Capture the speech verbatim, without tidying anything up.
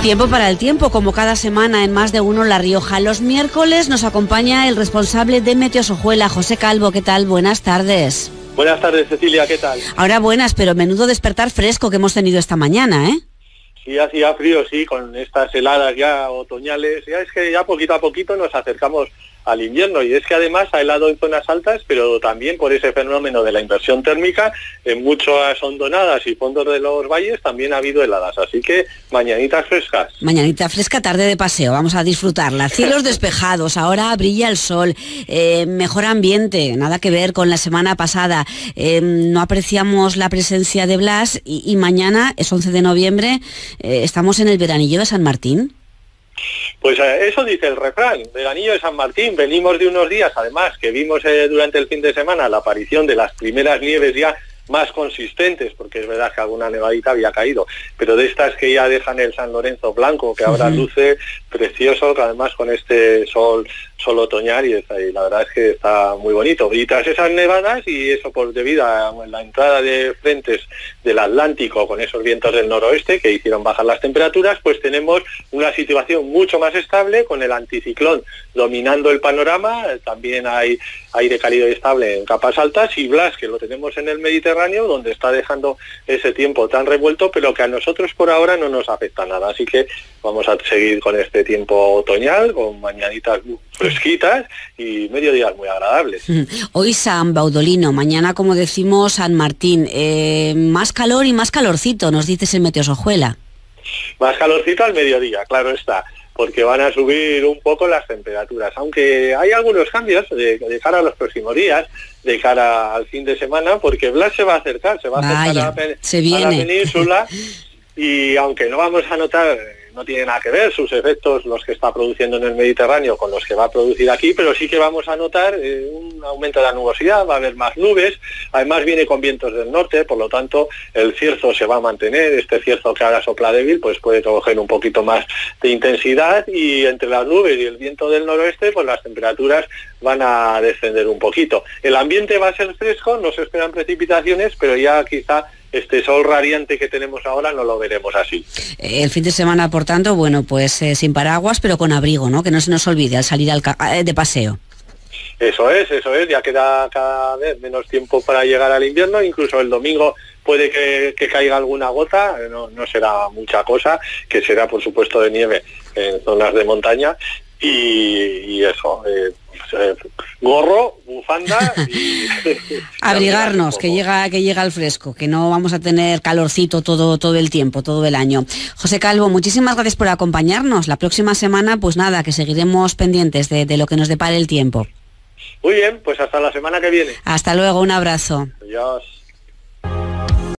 Tiempo para el tiempo, como cada semana en Más de Uno La Rioja. Los miércoles nos acompaña el responsable de Meteosojuela, José Calvo. ¿Qué tal? Buenas tardes. Buenas tardes, Cecilia, ¿qué tal? Ahora buenas, pero menudo despertar fresco que hemos tenido esta mañana, ¿eh? Sí, hacía frío, sí, con estas heladas ya otoñales. Ya es que ya poquito a poquito nos acercamos al invierno, y es que además ha helado en zonas altas, pero también por ese fenómeno de la inversión térmica, en muchas hondonadas y fondos de los valles también ha habido heladas, así que mañanitas frescas. Mañanita fresca, tarde de paseo, vamos a disfrutarla. Cielos despejados, ahora brilla el sol, eh, mejor ambiente, nada que ver con la semana pasada. Eh, no apreciamos la presencia de Blas y, y mañana, es once de noviembre, eh, estamos en el veranillo de San Martín. Pues eh, eso dice el refrán, veranillo de San Martín. Venimos de unos días, además, que vimos eh, durante el fin de semana la aparición de las primeras nieves ya más consistentes, porque es verdad que alguna nevadita había caído, pero de estas que ya dejan el San Lorenzo blanco, que ahora uh-huh. luce precioso, que además con este sol sol otoñal, y, está, y la verdad es que está muy bonito. Y tras esas nevadas, y eso por debido a la entrada de frentes del Atlántico con esos vientos del noroeste que hicieron bajar las temperaturas, pues tenemos una situación mucho más estable con el anticiclón dominando el panorama. También hay aire cálido y estable en capas altas, y Blas, que lo tenemos en el Mediterráneo, donde está dejando ese tiempo tan revuelto, pero que a nosotros por ahora no nos afecta nada. Así que vamos a seguir con este tiempo otoñal, con mañanitas fresquitas y mediodías muy agradables. Hoy San Baudolino, mañana, como decimos, San Martín. Eh, más calor y más calorcito, nos dices en Meteosojuela. Más calorcito al mediodía, claro está, porque van a subir un poco las temperaturas, aunque hay algunos cambios de, de cara a los próximos días, de cara al fin de semana, porque Blas se va a acercar, se va a Vaya, acercar a la, se a viene. la península, y aunque no vamos a notar, no tiene nada que ver sus efectos, los que está produciendo en el Mediterráneo, con los que va a producir aquí, pero sí que vamos a notar eh, un aumento de la nubosidad, va a haber más nubes, además viene con vientos del norte, por lo tanto el cierzo se va a mantener, este cierzo que ahora sopla débil, pues puede coger un poquito más de intensidad, y entre las nubes y el viento del noroeste, pues las temperaturas van a descender un poquito. El ambiente va a ser fresco, no se esperan precipitaciones, pero ya quizá este sol radiante que tenemos ahora no lo veremos así. El fin de semana, por tanto, bueno, pues eh, sin paraguas, pero con abrigo, ¿no? Que no se nos olvide al salir al ca- de paseo. Eso es, eso es, ya queda cada vez menos tiempo para llegar al invierno, incluso el domingo puede que, que caiga alguna gota, no, no será mucha cosa, que será por supuesto de nieve en zonas de montaña, y, y eso, eh, eh, gorro, bufanda y abrigarnos, que llega que llega el fresco, que no vamos a tener calorcito todo todo el tiempo, todo el año. José Calvo, muchísimas gracias por acompañarnos. La próxima semana, pues nada, que seguiremos pendientes de, de lo que nos depare el tiempo. Muy bien, pues hasta la semana que viene. Hasta luego, un abrazo. Adiós.